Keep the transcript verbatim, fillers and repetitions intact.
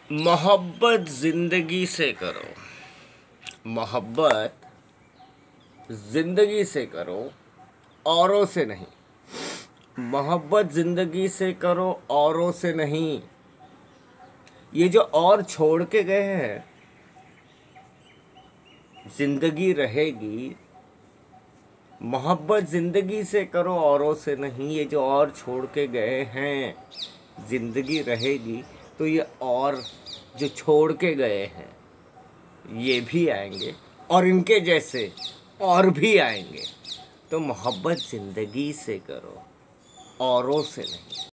मोहब्बत ज़िंदगी से करो, मोहब्बत ज़िंदगी से करो, औरों से नहीं। मोहब्बत ज़िंदगी से करो, औरों से नहीं। ये जो और छोड़ के गए हैं, ज़िंदगी रहेगी। मोहब्बत ज़िंदगी से करो, औरों से नहीं। ये जो और छोड़ के गए हैं, ज़िंदगी रहेगी। तो ये और जो छोड़ के गए हैं, ये भी आएंगे और इनके जैसे और भी आएंगे। तो मोहब्बत ज़िंदगी से करो, औरों से नहीं।